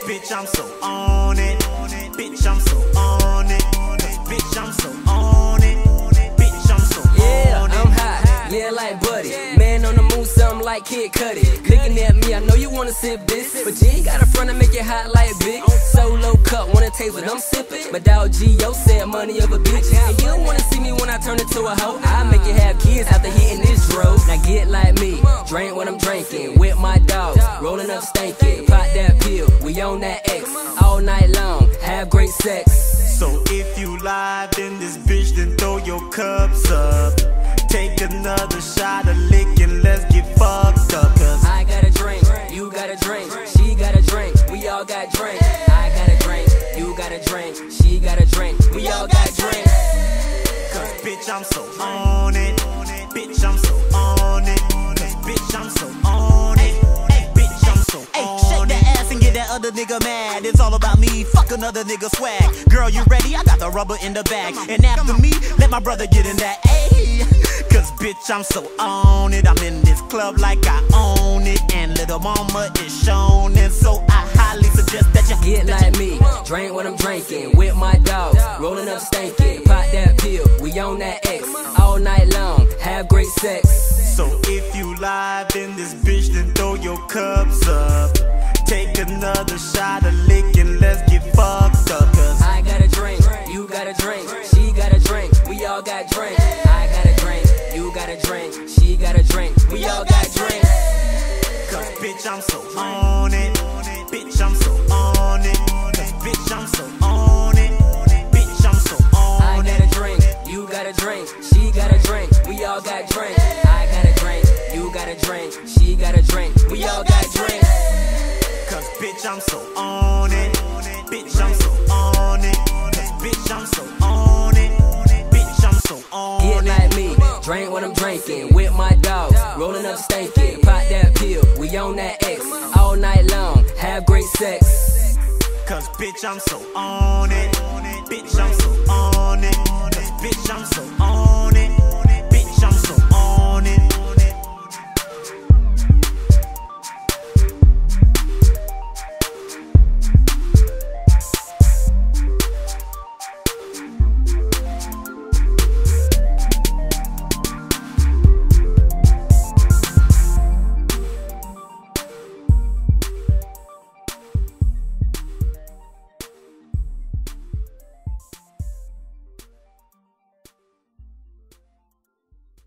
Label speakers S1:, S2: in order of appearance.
S1: bitch, I'm so on it. Bitch, I'm so on it. Bitch, I'm so on it. Bitch, I'm so on it.
S2: I'm high, yeah, like Buddy. Man on the move, something like Kid Cudi. Looking at me, I know you wanna sip this, but you ain't got a front to make it hot like Big. Solo cup, wanna taste what I'm sipping. My dog G.O. said money of a bitch. And you don't wanna see me when I turn into a hoe. I make you have kids after hitting this road. Now get like me, drink what I'm drinking. With my dogs, rolling up stankin'. Pop that pill, we on that X. All night long, have great sex.
S1: So if you live in this bitch, then throw your cups up. Take another shot of lick and let's get fucked up. Cause
S2: I got a drink, you got a drink, she got a drink, we all got drinks. I got a drink, you got a drink, she got a drink, we all got drinks.
S1: Cause bitch, I'm so on it. Bitch, I'm so on it. Cause bitch, I'm so on it. Bitch, I'm so on it. Shake that ass and get that other nigga mad. It's all about me, fuck another nigga swag. Girl, you ready? I got the rubber in the bag. And after me, let my brother get in that. Ayy. Cause bitch, I'm so on it. I'm in this club like I own it. And little mama is shown. And so I highly suggest that you
S2: get like me, drink what I'm drinking. With my dogs, rolling up stankin'. Pop that pill, we on that X. All night long, have great sex.
S1: So if you live in this bitch, then throw your cups up. Take another shot of lick and let's get fucked up. Cause
S2: I got a drink, you got a drink, she got a drink, we all got drinks. I got a drink, you got a drink, she got a drink, we all got drinks.
S1: Cause bitch, I'm so on it. Bitch, I'm so on it. Cause bitch, I'm so on it. Bitch, I'm so on it.
S2: I got a drink, you got a drink, she got a drink, we all got drinks. I got a drink, you got a drink, she got a drink, we all got drinks.
S1: Cause bitch, I'm so on it. Bitch, I'm so on it. Cause bitch, I'm so on it. Bitch, I'm so on it.
S2: Get like me, drink what I'm drinking. With my dogs, rolling up stankin'. Pop that pill, we on that X. All night long, have great sex.
S1: Cause bitch, I'm so on it. Bitch, I'm so on it. Cause bitch, I'm so on it.